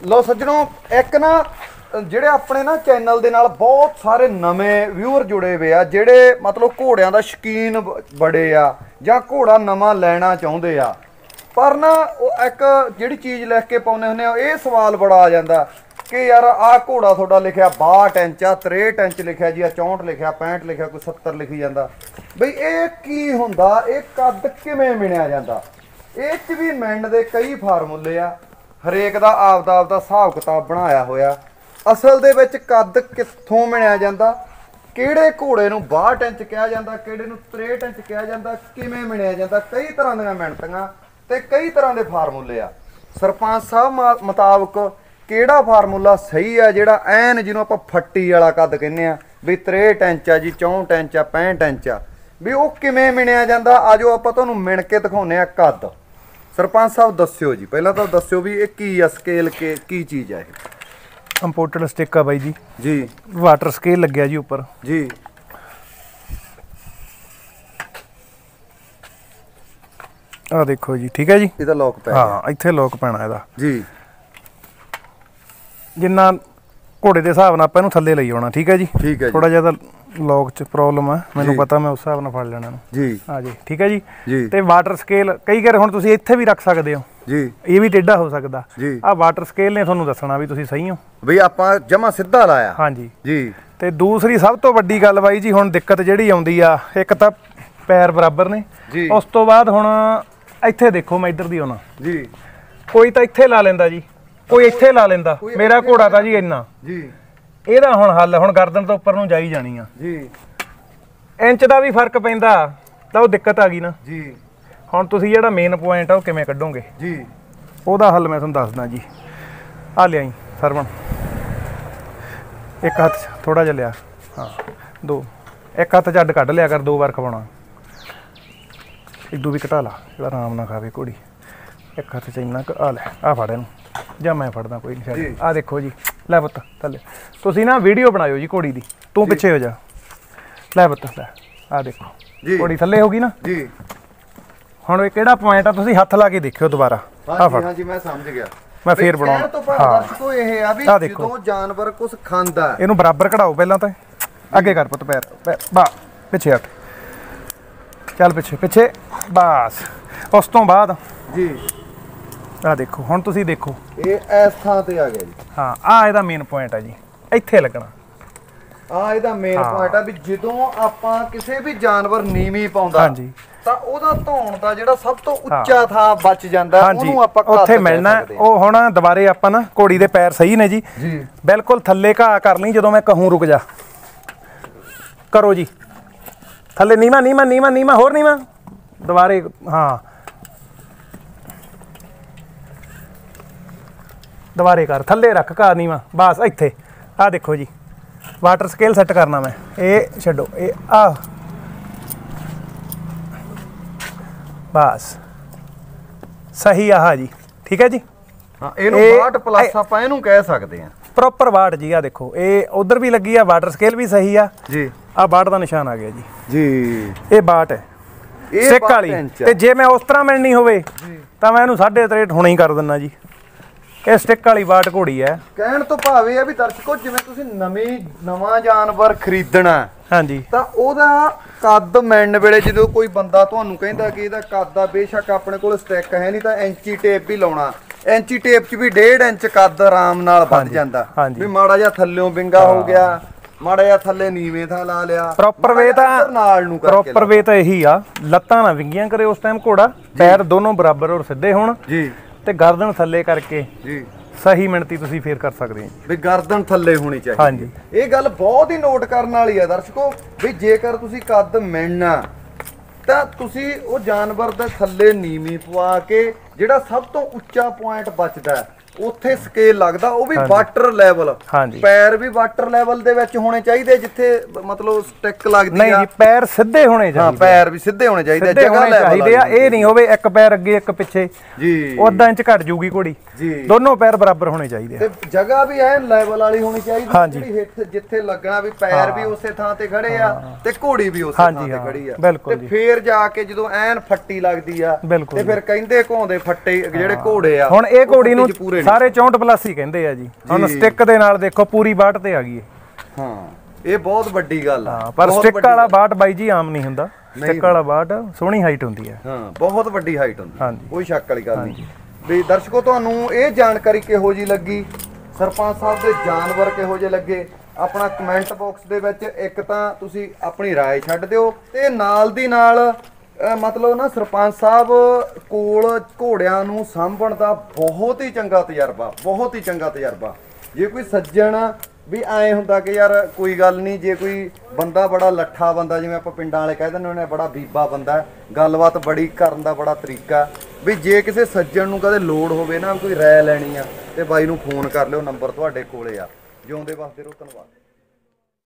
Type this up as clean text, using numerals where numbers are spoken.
ਲੋ ਸੱਜਣੋ ਇੱਕ ਨਾ ਜਿਹੜੇ ਆਪਣੇ ਨਾ ਚੈਨਲ ਦੇ ਨਾਲ ਬਹੁਤ ਸਾਰੇ ਨਵੇਂ ਵਿਊਅਰ ਜੁੜੇ ਹੋਏ ਆ ਜਿਹੜੇ ਮਤਲਬ ਘੋੜਿਆਂ ਦਾ ਸ਼ੌਕੀਨ ਬੜੇ ਆ ਜਾਂ ਘੋੜਾ ਨਵਾਂ ਲੈਣਾ ਚਾਹੁੰਦੇ ਆ ਪਰ ਨਾ ਉਹ ਇੱਕ ਜਿਹੜੀ ਚੀਜ਼ ਲਿਖ ਕੇ ਪਾਉਂਦੇ ਹੁੰਦੇ ਆ ਇਹ ਸਵਾਲ ਬੜਾ ਆ ਜਾਂਦਾ ਕਿ ਯਾਰ ਆਹ ਘੋੜਾ ਤੁਹਾਡਾ ਲਿਖਿਆ 62 ਇੰਚ ਆ 63 ਇੰਚ ਲਿਖਿਆ ਜੀ ਆ 64 ਲਿਖਿਆ 65 ਲਿਖਿਆ ਕੋਈ 70 ਲਿਖੀ ਜਾਂਦਾ ਬਈ ਇਹ ਕੀ ਹੁੰਦਾ ਇਹ ਕੱਦ ਕਿਵੇਂ ਮਿਣਿਆ ਜਾਂਦਾ ਇਹ 'ਚ ਵੀ ਮਿਣਨ ਦੇ ਕਈ ਫਾਰਮੂਲੇ ਆ ਹਰੇਕ ਦਾ ਆਪਦਾ ਹਿਸਾਬ ਕਿਤਾਬ ਬਣਾਇਆ ਹੋਇਆ ਅਸਲ ਦੇ ਵਿੱਚ ਕੱਦ ਕਿੱਥੋਂ ਮਿਣਿਆ ਜਾਂਦਾ ਕਿਹੜੇ ਘੋੜੇ ਨੂੰ 62 ਇੰਚ ਕਿਹਾ ਜਾਂਦਾ ਕਿਹੜੇ ਨੂੰ 63 ਇੰਚ ਕਿਹਾ ਜਾਂਦਾ ਕਿਵੇਂ ਮਿਣਿਆ ਜਾਂਦਾ ਕਈ ਤਰ੍ਹਾਂ ਦੀਆਂ ਮਿਣਤੀਆਂ ਤੇ ਕਈ ਤਰ੍ਹਾਂ ਦੇ ਫਾਰਮੂਲੇ ਆ ਸਰਪੰਚ ਸਾਹਿਬ ਮੁਤਾਬਕ ਕਿਹੜਾ ਫਾਰਮੂਲਾ ਸਹੀ ਆ ਜਿਹੜਾ ਐਨ ਜਿਹਨੂੰ ਆਪਾਂ ਫੱਟੀ ਵਾਲਾ ਕੱਦ ਕਹਿੰਦੇ ਆ ਵੀ 63 ਇੰਚ ਆ ਜੀ 64 ਇੰਚ ਆ 65 ਇੰਚ ਆ ਵੀ ਉਹ ਕਿਵੇਂ ਮਿਣਿਆ ਜਾਂਦਾ ਆਜੋ ਆਪਾਂ ਤੁਹਾਨੂੰ ਮਿਣ ਕੇ ਦਿਖਾਉਂਦੇ ਆ ਕੱਦ ਸਰਪੰਚ ਸਾਹਿਬ ਦੱਸਿਓ ਜੀ ਪਹਿਲਾਂ ਤਾਂ ਦੱਸਿਓ ਵੀ ਇਹ ਕੀ ਆ ਸਕੇਲ ਕੀ ਚੀਜ਼ ਆ ਇਹ ਇੰਪੋਰਟਡ ਸਟਿਕ ਆ ਬਾਈ ਜੀ ਜੀ ਵਾਟਰ ਸਕੇਲ ਲੱਗਿਆ ਜੀ ਉੱਪਰ ਜੀ ਆ ਦੇਖੋ ਜੀ ਠੀਕ ਹੈ ਜੀ ਇਹਦਾ ਲੋਕ ਪੈ ਹਾਂ ਇੱਥੇ ਲੋਕ ਪੈਣਾ ਇਹਦਾ ਜੀ ਜਿੰਨਾ ਘੋੜੇ ਦੇ ਹਿਸਾਬ ਨਾਲ ਆਪਾਂ ਇਹਨੂੰ ਥੱਲੇ ਲਈ ਆਉਣਾ ਠੀਕ ਹੈ ਜੀ ਠੀਕ ਹੈ ਥੋੜਾ ਜਿਆਦਾ ਲੋਕ ਚ ਪ੍ਰੋਬਲਮ ਆ ਮੈਨੂੰ ਪਤਾ ਮੈਂ ਉਸ ਹਿਸਾਬ ਨਾਲ ਫੜ ਲੈਣਾ ਜੀ ਹਾਂ ਜੀ ਠੀਕ ਹੈ ਜੀ ਜੀ ਤੇ ਵਾਟਰ ਸਕੇਲ ਕਈ ਵਾਰ ਹੁਣ ਤੁਸੀਂ ਇੱਥੇ ਵੀ ਰੱਖ ਸਕਦੇ ਹੋ ਜੀ ਇਹ ਵੀ ਟੇਢਾ ਹੋ ਸਕਦਾ ਜੀ ਆ ਵਾਟਰ ਸਕੇਲ ਨੇ ਤੁਹਾਨੂੰ ਦੱਸਣਾ ਵੀ ਤੁਸੀਂ ਸਹੀ ਹੋ ਵੀ ਆਪਾਂ ਜਮਾ ਸਿੱਧਾ ਲਾਇਆ ਹਾਂਜੀ ਜੀ ਤੇ ਦੂਸਰੀ ਸਭ ਤੋਂ ਵੱਡੀ ਗੱਲ ਬਾਈ ਜੀ ਹੁਣ ਦਿੱਕਤ ਜਿਹੜੀ ਆਉਂਦੀ ਆ ਇੱਕ ਤਾਂ ਪੈਰ ਬਰਾਬਰ ਨੇ ਉਸ ਤੋਂ ਬਾਅਦ ਹੁਣ ਇੱਥੇ ਦੇਖੋ ਮੈਂ ਇੱਧਰ ਦੀ ਆਉਣਾ ਜੀ ਕੋਈ ਤਾਂ ਇੱਥੇ ਲਾ ਲੈਂਦਾ ਜੀ ਕੋਈ ਇੱਥੇ ਲਾ ਲੈਂਦਾ ਮੇਰਾ ਘੋੜਾ ਤਾਂ ਜੀ ਇੰਨਾ ਜੀ ਇਹਦਾ ਹੁਣ ਹੱਲ ਹੁਣ ਗਰਦਨ ਤੋਂ ਉੱਪਰ ਨੂੰ ਜਾਈ ਜਾਣੀ ਆ ਜੀ ਇੰਚ ਦਾ ਵੀ ਫਰਕ ਪੈਂਦਾ ਤਾਂ ਉਹ ਦਿੱਕਤ ਆ ਗਈ ਨਾ ਜੀ ਹੁਣ ਤੁਸੀਂ ਜਿਹੜਾ ਮੇਨ ਪੁਆਇੰਟ ਆ ਉਹ ਕਿਵੇਂ ਕੱਢੋਗੇ ਜੀ ਉਹਦਾ ਹੱਲ ਮੈਂ ਤੁਹਾਨੂੰ ਦੱਸਦਾ ਜੀ ਆ ਲਿਆਈ ਸਰਵਣ ਇੱਕ ਹੱਥ ਥੋੜਾ ਜਿਹਾ ਲਿਆ ਹਾਂ ਦੋ ਇੱਕ ਹੱਥ ਜੱਡ ਕੱਢ ਲਿਆ ਕਰ ਦੋ ਵਾਰ ਖਵਾਉਣਾ ਇਦੋਂ ਵੀ ਘਟਾ ਲਾ ਜਿਹੜਾ ਆਰਾਮ ਨਾਲ ਖਾਵੇ ਘੋੜੀ ਇੱਕ ਹੱਥ ਚ ਇੰਨਾ ਆ ਲੈ ਆ ਫੜ ਇਹਨੂੰ ਜਾਂ ਮੈਂ ਫੜਦਾ ਕੋਈ ਨਹੀਂ ਆ ਦੇਖੋ ਜੀ ਲੈ ਪੁੱਤ ਥੱਲੇ ਤੁਸੀਂ ਨਾ ਵੀਡੀਓ ਬਣਾਇਓ ਜੀ ਘੋੜੀ ਦੀ ਤੂੰ ਪਿੱਛੇ ਹੋ ਜਾ ਲੈ ਪੁੱਤ ਲੈ ਆ ਦੇਖੋ ਘੋੜੀ ਥੱਲੇ ਹੋ ਗਈ ਨਾ ਜੀ ਹੁਣ ਇਹ ਕਿਹੜਾ ਪੁਆਇੰਟ ਆ ਤੁਸੀਂ ਹੱਥ ਲਾ ਕੇ ਦੇਖਿਓ ਦੁਬਾਰਾ ਆ ਫੜ ਹਾਂਜੀ ਮੈਂ ਸਮਝ ਗਿਆ ਮੈਂ ਫੇਰ ਬਣਾਉਣਾ ਹਾਂ ਦਰਸ਼ਕੋ ਇਹ ਆ ਵੀ ਜਦੋਂ ਜਾਨਵਰ ਕੁਝ ਖਾਂਦਾ ਇਹਨੂੰ ਬਰਾਬਰ ਕਢਾਓ ਪਹਿਲਾਂ ਤਾਂ ਅੱਗੇ ਕਰ ਪੁੱਤ ਪੈਰ ਬਾ ਪਿੱਛੇ ਹਟ ਚੱਲ ਪਿੱਛੇ ਪਿੱਛੇ ਬਸ ਉਸ ਤੋਂ ਬਾਅਦ ਜੀ ਆ ਦੇਖੋ ਹੁਣ ਤੁਸੀਂ ਦੇਖੋ ਇਹ ਇਸ ਥਾਂ ਤੇ ਆ ਗਿਆ ਜੀ ਹਾਂ ਆ ਇਹਦਾ ਮੇਨ ਪੁਆਇੰਟ ਆ ਜੀ ਇੱਥੇ ਲੱਗਣਾ ਆ ਇਹਦਾ ਮੇਨ ਪੁਆਇੰਟ ਆ ਵੀ ਜਦੋਂ ਆਪਾਂ ਕਿਸੇ ਵੀ ਜਾਨਵਰ ਨੀਵੀਂ ਪਾਉਂਦਾ ਹਾਂਜੀ ਤਾਂ ਉਹਦਾ ਧੌਣ ਦਾ ਜਿਹੜਾ ਸਭ ਤੋਂ ਉੱਚਾ ਥਾਂ ਬਚ ਜਾਂਦਾ ਉਹਨੂੰ ਆਪਾਂ ਉੱਥੇ ਮਿਲਣਾ ਉਹ ਹੁਣ ਦੁਬਾਰੇ ਆਪਾਂ ਨਾ ਘੋੜੀ ਦੇ ਪੈਰ ਸਹੀ ਨੇ ਜੀ ਬਿਲਕੁਲ ਥੱਲੇ ਘਾਹ ਕਰ ਲਈ ਜਦੋਂ ਮੈਂ ਕਹੂੰ ਰੁਕ ਜਾ ਕਰੋ ਜੀ ਥੱਲੇ ਨੀਵਾਂ ਨੀਵਾਂ ਨੀਵਾਂ ਨੀਵਾਂ ਹੋਰ ਨੀਵਾਂ ਦੁਬਾਰੇ ਹਾਂ ਦੁਬਾਰੇ ਕਰ ਥੱਲੇ ਰੱਖ ਘਾਹ ਨੀਵਾਂ ਬਸ ਇੱਥੇ ਆ ਦੇਖੋ ਜੀ ਵਾਟਰ ਸਕੇਲ ਸੈੱਟ ਕਰਨਾ ਮੈਂ ਇਹ ਛੱਡੋ ਇਹ ਆ ਬਸ ਸਹੀ ਆਹ ਜੀ ਠੀਕ ਹੈ ਜੀ ਹਾਂ ਇਹਨੂੰ 62 ਪਲੱਸ ਆਪਾਂ ਇਹਨੂੰ ਕਹਿ ਸਕਦੇ ਆ ਪ੍ਰੋਪਰ ਵਾਟ ਜੀ ਆ ਦੇਖੋ ਇਹ ਉਧਰ ਵੀ ਲੱਗੀ ਆ ਵਾਟਰ ਸਕੇਲ ਵੀ ਸਹੀ ਆ ਜੀ ਆ ਵਾਟ ਦਾ ਨਿਸ਼ਾਨ ਆ ਗਿਆ ਜੀ ਜੀ ਇਹ ਵਾਟ ਹੈ ਸਿੱਕ ਵਾਲੀ ਤੇ ਜੇ ਮੈਂ ਉਸ ਤਰ੍ਹਾਂ ਮਿਲਣੀ ਹੋਵੇ ਤਾਂ ਮੈਂ ਇਹਨੂੰ 63.5 ਹੁਣੇ ਹੀ ਕਰ ਦਿੰਦਾ ਜੀ ਇਹ ਸਟਿਕ ਵਾਲੀ ਵਾਟ ਘੋੜੀ ਹੈ ਕਹਿਣ ਤੋਂ ਭਾਵ ਇਹ ਆ ਵੀ ਦਰਸ਼ਕੋ ਜਿਵੇਂ ਤੁਸੀਂ ਨਵਾਂ ਜਾਨਵਰ ਖਰੀਦਣਾ ਹਾਂਜੀ ਤਾਂ ਉਹਦਾ ਕੱਦ ਮਿਲਣ ਵੇਲੇ ਜਦੋਂ ਕੋਈ ਬੰਦਾ ਤੁਹਾਨੂੰ ਕਹਿੰਦਾ ਕਿ ਇਹਦਾ ਕੱਦ ਆ ਬੇਸ਼ੱਕ ਆਪਣੇ ਕੋਲ ਸਟਿਕ ਹੈ ਨਹੀਂ ਤਾਂ ਐਂਚੀ ਟੇਪ ਵੀ ਲਾਉਣਾ ਐਂਚੀ ਟੇਪ 'ਚ ਵੀ 1.5 ਇੰਚ ਕੱਦ ਆਰਾਮ ਨਾਲ ਵੱਧ ਜਾਂਦਾ ਵੀ ਮਾੜਾ ਜਿਹਾ ਥੱਲਿਓਂ ਵਿੰਗਾ ਹੋ ਗਿਆ ਮਾੜਾ ਜਿਹਾ ਥੱਲੇ ਨੀਵੇਂ ਥਾਂ ਲਾ ਲਿਆ ਪ੍ਰੋਪਰ ਵੇ ਤਾਂ ਨਾਲ ਨੂੰ ਪ੍ਰੋਪਰ ਵੇ ਤਾਂ ਇਹੀ ਆ ਲੱਤਾਂ ਨਾ ਵਿੰਗੀਆਂ ਕਰੇ ਉਸ ਟਾਈਮ ਘੋੜਾ ਪੈਰ ਦੋਨੋਂ ਬਰਾਬਰ ਔਰ ਸਿੱਧੇ ਹੋਣ ਜੀ ਤੇ ਗਰਦਨ ਥੱਲੇ ਕਰਕੇ ਜੀ ਸਹੀ ਮਿਣਤੀ ਤੁਸੀਂ ਫੇਰ ਕਰ ਸਕਦੇ ਹੋ ਵੀ ਗਰਦਨ ਥੱਲੇ ਹੋਣੀ ਚਾਹੀਦੀ ਹਾਂਜੀ ਇਹ ਗੱਲ ਬਹੁਤ ਹੀ ਨੋਟ ਕਰਨ ਵਾਲੀ ਆ ਦਰਸ਼ਕੋ ਵੀ ਜੇਕਰ ਤੁਸੀਂ ਕੱਦ ਮਿਣਨਾ ਤਾਂ ਤੁਸੀਂ ਉਹ ਜਾਨਵਰ ਦੇ ਥੱਲੇ ਨੀਵੀਂ ਪਵਾ ਕੇ ਜਿਹੜਾ ਸਭ ਤੋਂ ਉੱਚਾ ਪੁਆਇੰਟ ਬਚਦਾ ਉੱਥੇ ਸਕੇਲ ਲੱਗਦਾ ਉਹ ਵੀ ਵਾਟਰ ਲੈਵਲ ਪੈਰ ਵੀ ਵਾਟਰ ਲੈਵਲ ਦੇ ਵਿੱਚ ਹੋਣੇ ਚਾਹੀਦੇ ਜਿੱਥੇ ਮਤਲਬ ਸਟਿਕ ਲੱਗਦੀ ਆ ਨਹੀਂ ਜੀ ਪੈਰ ਸਿੱਧੇ ਹੋਣੇ ਚਾਹੀਦੇ ਹਾਂ ਪੈਰ ਵੀ ਸਿੱਧੇ ਹੋਣੇ ਚਾਹੀਦੇ ਜਗ੍ਹਾ ਚਾਹੀਦੇ ਆ ਇਹ ਨਹੀਂ ਹੋਵੇ ਇੱਕ ਪੈਰ ਅੱਗੇ ਇੱਕ ਪਿੱਛੇ ਜੀ ਉਦਾਂ ਇੰਚ ਘਟ ਜੂਗੀ ਘੋੜੀ ਦੋਨੋਂ ਪੈਰ ਬਰਾਬਰ ਹੋਣੇ ਚਾਹੀਦੇ ਆ ਤੇ ਜਗ੍ਹਾ ਵੀ ਐ ਲੈਵਲ ਵਾਲੀ ਹੋਣੀ ਚਾਹੀਦੀ ਜਿਹੜੀ ਹਿੱਟ ਜਿੱਥੇ ਲੱਗਣਾ ਵੀ ਪੈਰ ਵੀ ਉਸੇ ਥਾਂ ਤੇ ਖੜੇ ਆ ਤੇ ਘੋੜੀ ਵੀ ਉਸੇ ਥਾਂ ਤੇ ਖੜੀ ਆ ਤੇ ਫੇਰ ਜਾ ਕੇ ਜਦੋਂ ਐਨ ਫੱਟੀ ਲੱਗਦੀ ਆ ਤੇ ਫਿਰ ਕਹਿੰਦੇ ਘੋਂਦੇ ਫੱਟੇ ਜਿਹੜੇ ਘੋੜੇ ਆ ਹੁਣ ਇਹ ਘੋੜੀ ਨੂੰ ਸਾਰੇ 64 ਪਲੱਸ ਹੀ ਕਹਿੰਦੇ ਆ ਜੀ ਹੁਣ ਸਟਿੱਕ ਦੇ ਨਾਲ ਦੇਖੋ ਪੂਰੀ 62 ਤੇ ਆ ਗਈ ਹਾਂ ਇਹ ਬਹੁਤ ਵੱਡੀ ਗੱਲ ਆ। ਹਾਂ ਪਰ ਸਟਿੱਕ ਵਾਲਾ 62 ਬਾਈ ਜੀ ਆਮ ਨਹੀਂ ਹੁੰਦਾ ਸਟਿੱਕ ਵਾਲਾ 62 ਸੋਹਣੀ ਹਾਈਟ ਹੁੰਦੀ ਹੈ ਹਾਂ ਬਹੁਤ ਵੱਡੀ ਹਾਈਟ ਹੁੰਦੀ ਹਾਂਜੀ ਕੋਈ ਸ਼ੱਕ ਵਾਲੀ ਗੱਲ ਨਹੀਂ ਵੀ ਦਰਸ਼ਕੋ ਤੁਹਾਨੂੰ ਇਹ ਜਾਣਕਾਰੀ ਕਿਹੋ ਜੀ ਲੱਗੀ ਸਰਪੰਚ ਸਾਹਿਬ ਦੇ ਜਾਨਵਰ ਕਿਹੋ ਜਿਹੇ ਲੱਗੇ ਆਪਣਾ ਕਮੈਂਟ ਬਾਕਸ ਦੇ ਵਿੱਚ ਇੱਕ ਤਾਂ ਤੁਸੀਂ ਆਪਣੀ ਰਾਏ ਛੱਡ ਦਿਓ ਤੇ ਨਾਲ ਦੀ ਨਾਲ ਮਤਲਬ ਨਾ ਸਰਪੰਚ ਸਾਹਿਬ ਕੋਲ ਘੋੜਿਆਂ ਨੂੰ ਸਾਂਭਣ ਦਾ ਬਹੁਤ ਹੀ ਚੰਗਾ ਤਜਰਬਾ ਜੇ ਕੋਈ ਸੱਜਣ ਵੀ ਐ ਹੁੰਦਾ ਕਿ ਯਾਰ ਕੋਈ ਗੱਲ ਨਹੀਂ ਜੇ ਕੋਈ ਬੰਦਾ ਬੜਾ ਲੱਠਾ ਬੰਦਾ ਜਿਵੇਂ ਆਪਾਂ ਪਿੰਡਾਂ ਵਾਲੇ ਕਹਿ ਦਿੰਦੇ ਹੁੰਦੇ ਬੜਾ ਬੀਬਾ ਬੰਦਾ ਗੱਲਬਾਤ ਬੜੀ ਕਰਨ ਦਾ ਬੜਾ ਤਰੀਕਾ ਵੀ ਜੇ ਕਿਸੇ ਸੱਜਣ ਨੂੰ ਕਦੇ ਲੋੜ ਹੋਵੇ ਨਾ ਕੋਈ ਰਾਏ ਲੈਣੀ ਆ ਤੇ ਬਾਈ ਨੂੰ ਫੋਨ ਕਰ ਲਿਓ ਨੰਬਰ ਤੁਹਾਡੇ ਕੋਲੇ ਆ ਜਿਉਂਦੇ ਵਸਦੇ ਰਹੋ ਧੰਨਵਾਦ।